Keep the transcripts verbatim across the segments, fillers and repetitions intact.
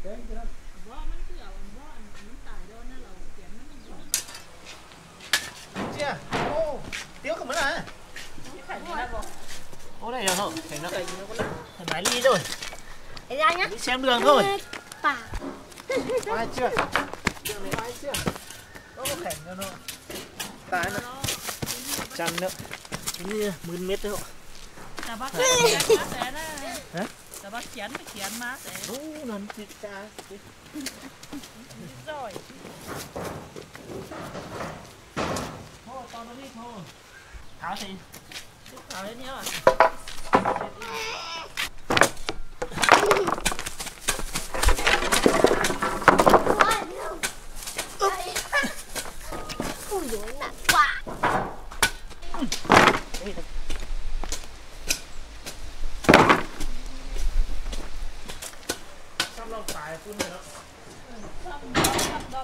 chưa ô tiếng không mất à ô này rồi thành nó thành máy ly rồi ra nhá đi xem đường thôi bà ai chưa đường này ai chưa nó có khảnh nữa nó tại nó chăn nữa cái mười mét nữa ta bắt chén má té đó hả ta bắt chén cái chén má té ô lần thịt cha rồi thôi tao nó đi thôi tháo thì tháo hết nhá ui dồi nặng quá xong lâu phải phun rồi đó xong xong đom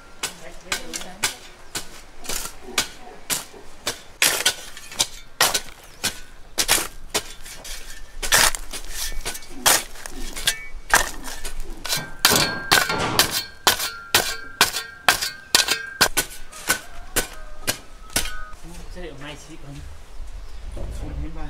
chất liệu này chỉ còn phun hết bài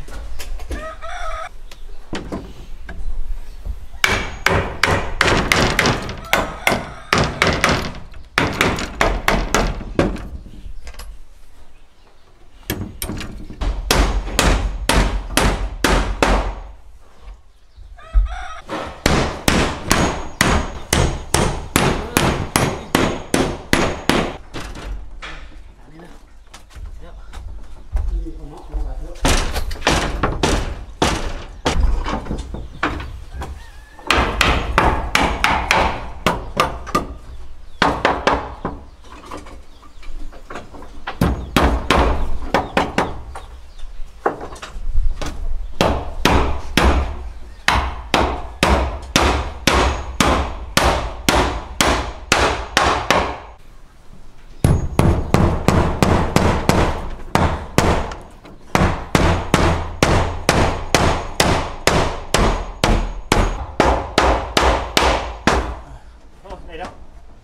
này đâu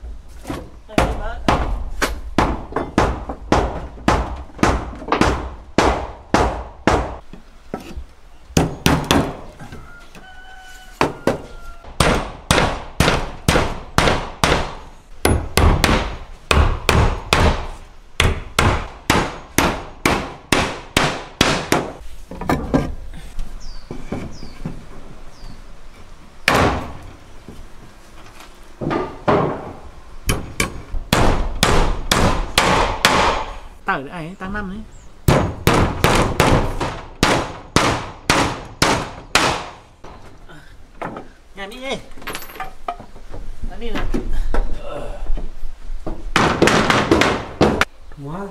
tải ấy tăng năm đấy nhà đi đi nhà đi này wow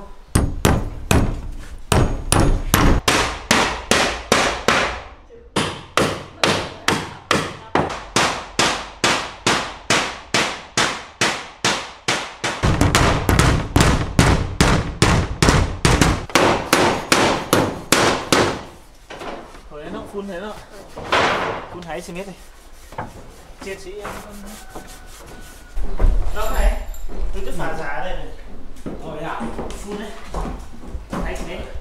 nó phun thế đó phun thấy xem hết đi chiến sĩ em đâu này tôi cứ phá giá đây này rồi à phun đấy thấy xem hết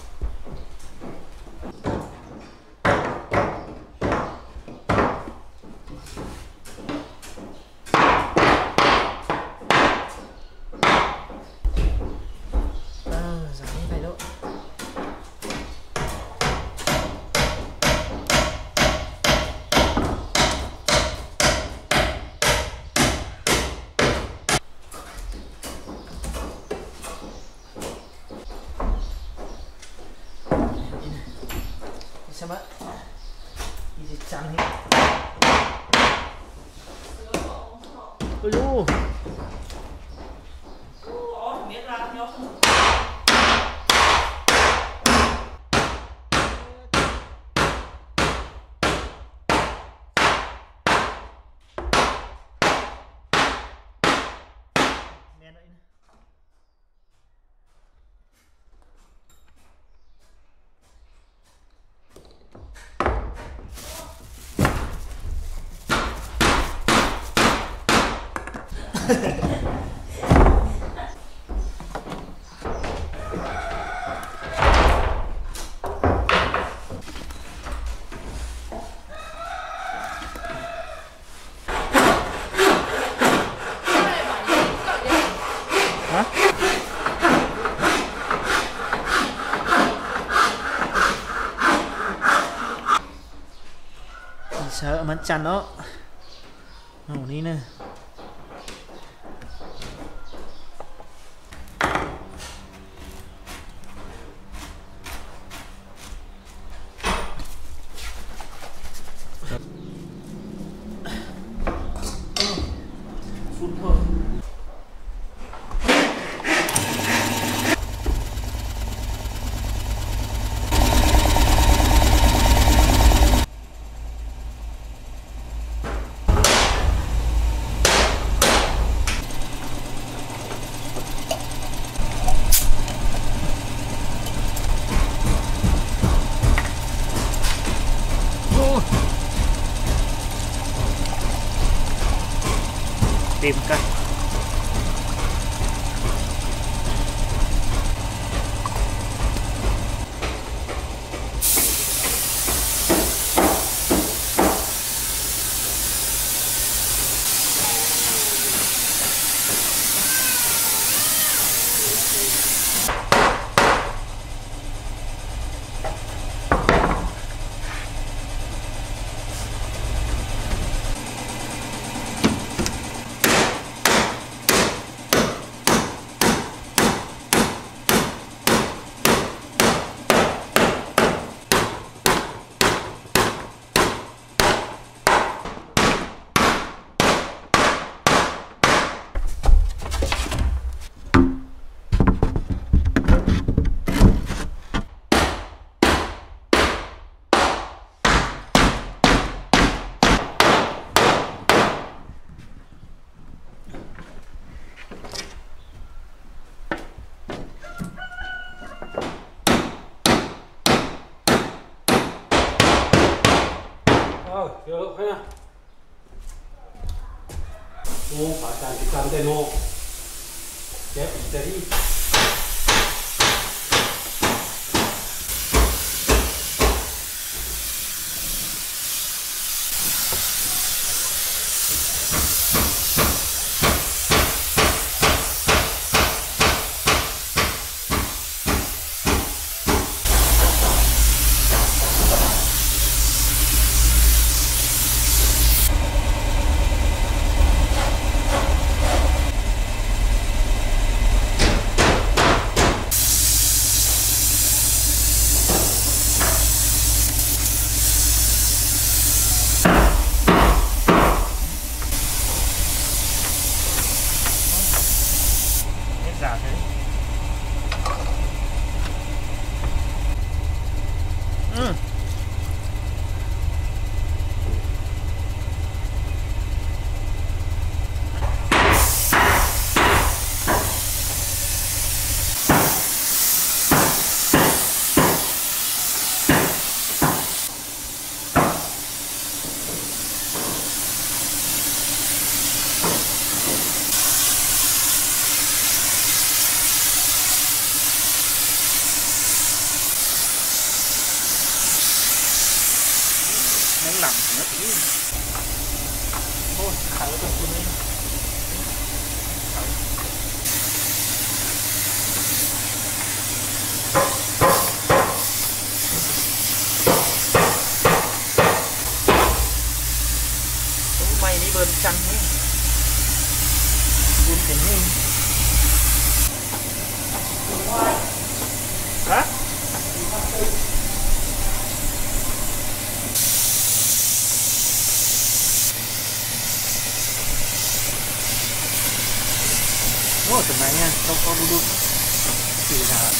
xem ạ đi chăn hết ôi lu biết ra nhau sợ mình chăn nó màu ní nè phun thôi tìm coi được ha. Nô phải chạm cái chạm đây nô. Kéo để đi. Giả thế. Ừ. Nó lỏng nó tí thôi khảo choคุณนี่ต้องไม่นี่เบิร์นจังนี่บุญถึงนี่ฮะโอ้ทำไมเนี่ยเขาเขาดูดูสีขาว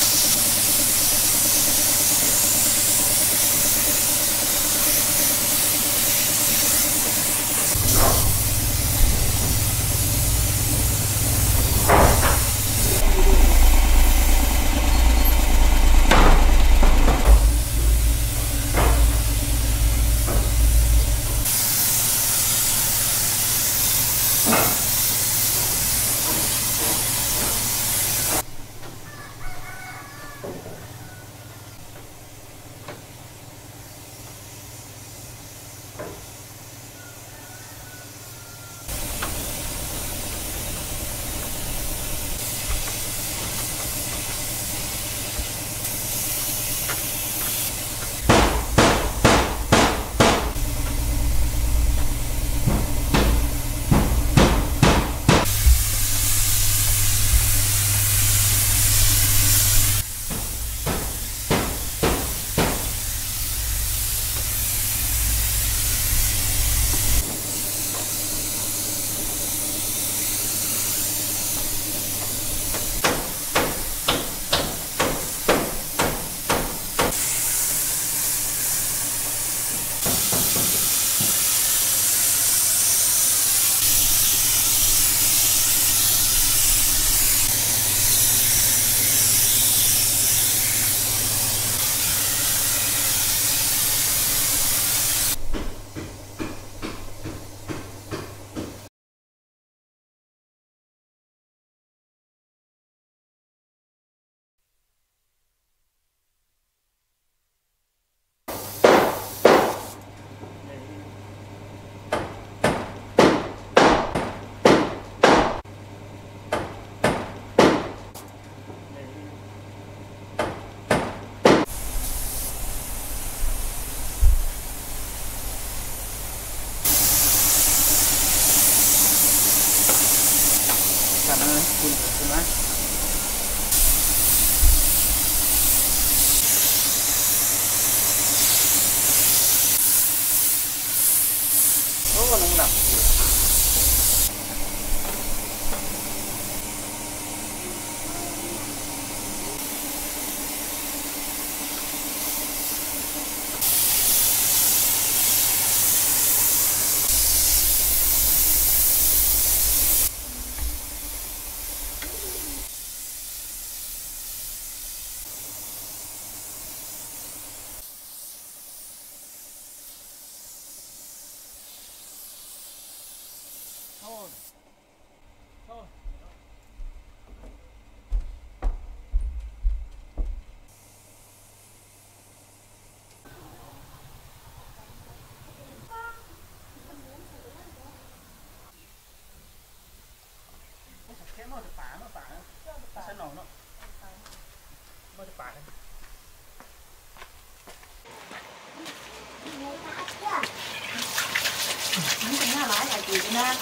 nha.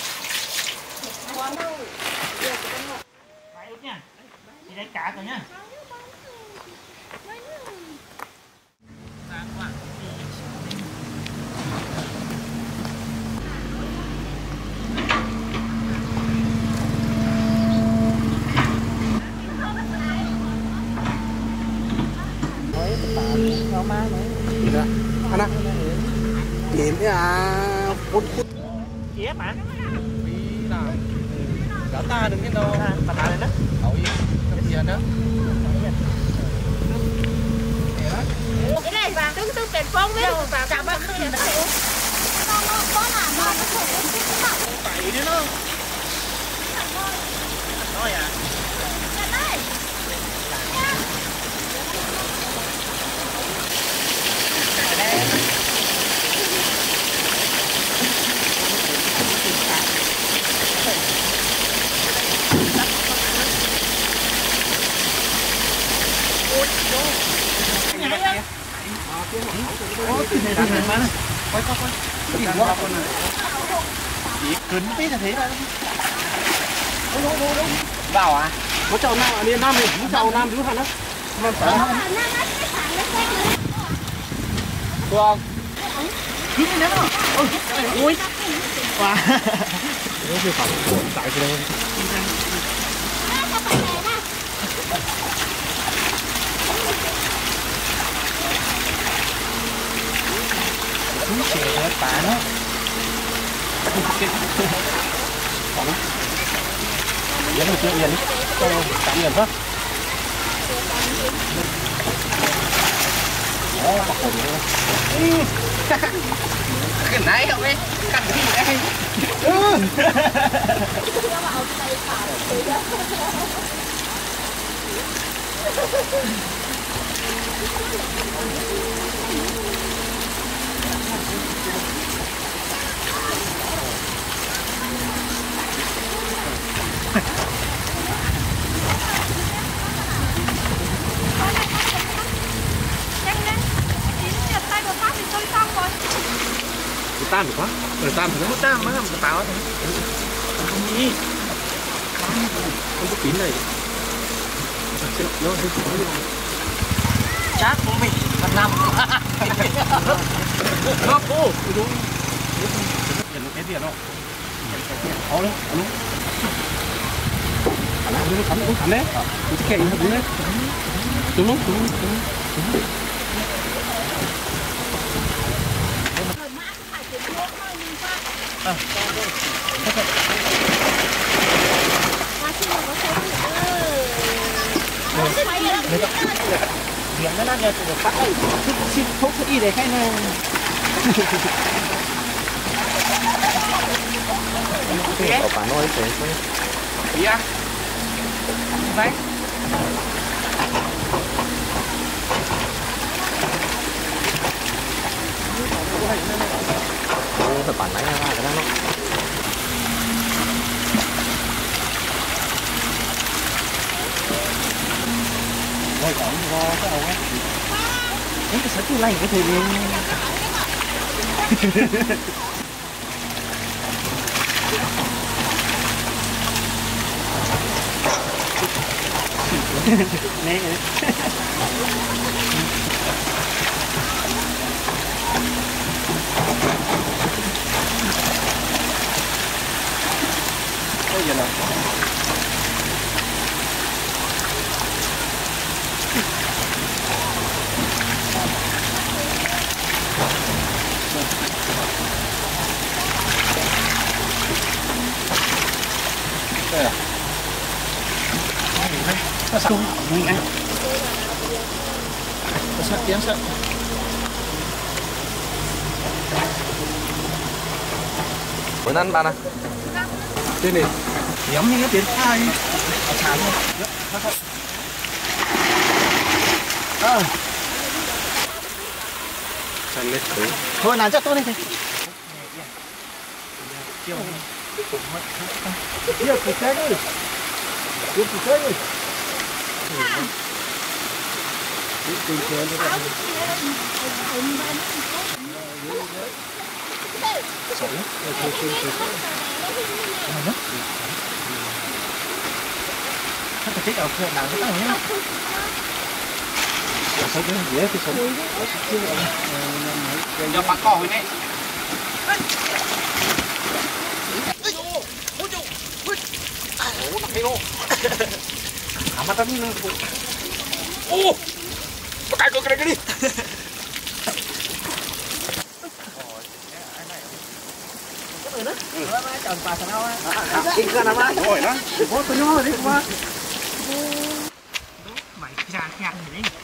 Phải út nha. Đi đây cá rồi nhá. Anak, ini à, phun phun. Chép hả? Đi nào. Cả ta đừng cái đâu. Bà ta lên đó. Ôi, cái gì nữa? Cái này vàng tương tương tiền phong với vàng chả bao nhiêu tiền đấy. Nó nó có làm mà nó không có cái nào. Phải đi nó. Nói à. Đây. Ôi, cái này đang mà. Quay quay quay. Cái gì quá con này. Chỉ cứng tí là thế thôi. Đúng đúng đúng đúng. Vào à? Có chậu nào à? Đi nam đi, chậu nam đứng hẳn á. Nam phải. Vâng. Cứng thế nào? Ôi, ui. Wow. Nó chưa phải tại cái đây. Cứng xè hết bà nó. Dẫn một chuyện dẫn. Tạm nhận thôi. Đó, bọc hồn nữa. Cái này không ấy, cắt cái gì đây? Tam được quá. Rồi tam thì nó Tam mới làm cái táo thôi. Gì? không có kín này. Nó hơi khó luôn. Chát của mình là năm. Nó cô. Đúng. Nhận cái tiền không? Khó đấy, đúng. Khả năng nó cắn cũng cắn đấy. Cái kệ nó đúng đấy. Đúng không? Đúng đúng. Đúng. À. Miệng nó đang được phát đây. Xin thuốc y để khai này. Ở bản nói thế. Đi à? Đấy. Thật bản này là cái đó nó. Rồi còn có cái đầu á. Cái sở chú lành cái thì đi. Nè. Ôi giờ nào. Đây à? Nó sạch mình ăn. Nó sạch tiếng sợ. Muốn ăn bạn à? Trên đi. Giống như cái tiếng ai. Chán luôn. Ờ. Chăn lên thứ. Thôi làm cho tôi đây thôi. Chiều. Chiều phụ xe đi. Chiều phụ xe đi. Chiều phụ xe đi. Sổ. Đây thôi thôi thôi. Mà nó nó cái ở phía nào nó nhá Sao cái dễ cái sổ. Cho bắt cò này. Ủa nó hay luôn. À mà tao Ô. Bắt cái cái cái đi. chọn bà sao đâu á Kinh ra nào mà. Rồi đó. Bố tôi nhớ rồi đi qua. mày ra nhặt gì đấy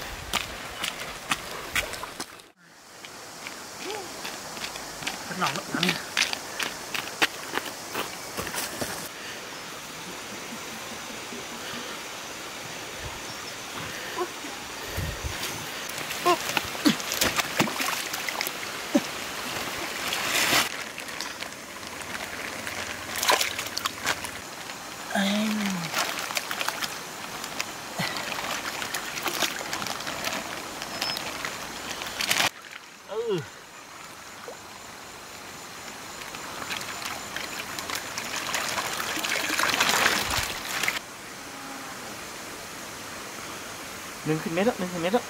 thật lòng lắm anh ừ đừngขึ้นเม็ดแล้วđừngขึ้นเม็ดแล้ว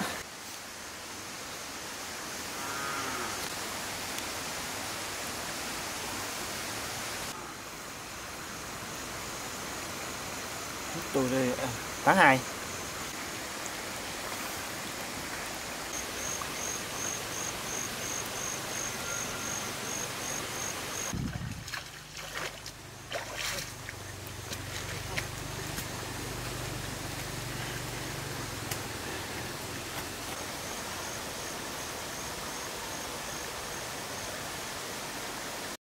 ตัวเลยตั้งหาย